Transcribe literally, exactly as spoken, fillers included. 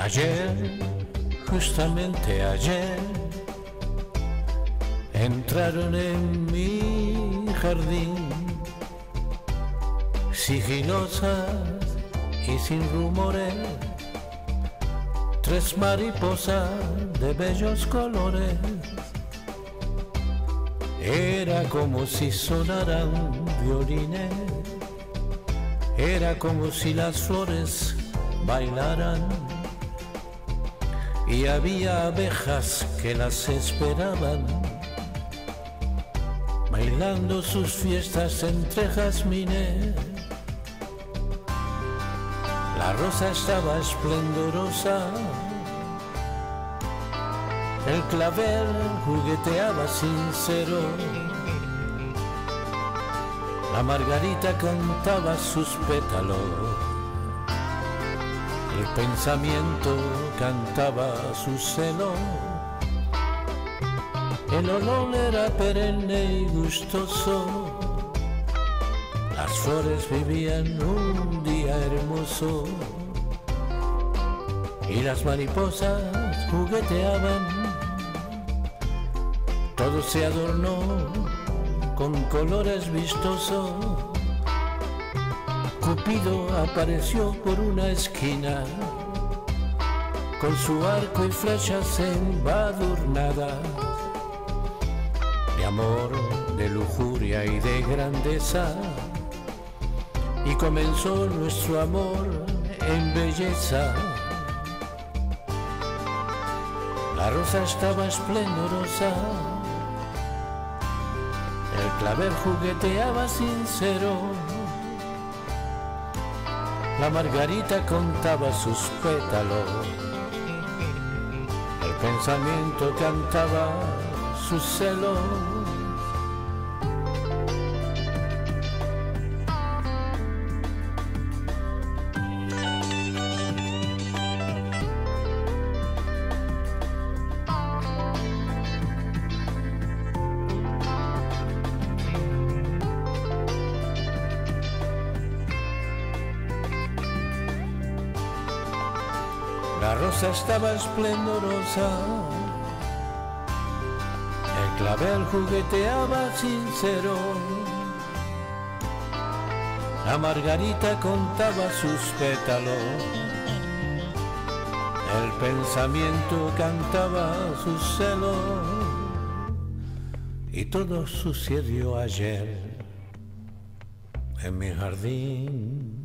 Ayer, justamente ayer, entraron en mi jardín, sigilosas y sin rumores, tres mariposas de bellos colores. Era como si sonaran violines, era como si las flores bailaran, y había abejas que las esperaban, bailando sus fiestas entre jazmines. La rosa estaba esplendorosa, el clavel jugueteaba sincero, la margarita cantaba sus pétalos, el pensamiento cantaba su celo. El olor era perenne y gustoso, las flores vivían un día hermoso, y las mariposas jugueteaban. Todo se adornó con colores vistosos. Cupido apareció por una esquina, con su arco y flechas embadurnadas, de amor, de lujuria y de grandeza. Y comenzó nuestro amor en belleza. La rosa estaba esplendorosa, el clavel jugueteaba sincero, la margarita contaba sus pétalos, el pensamiento cantaba su celo. La rosa estaba esplendorosa, el clavel jugueteaba sincero, la margarita contaba sus pétalos, el pensamiento cantaba su celo. Y todo sucedió ayer en mi jardín.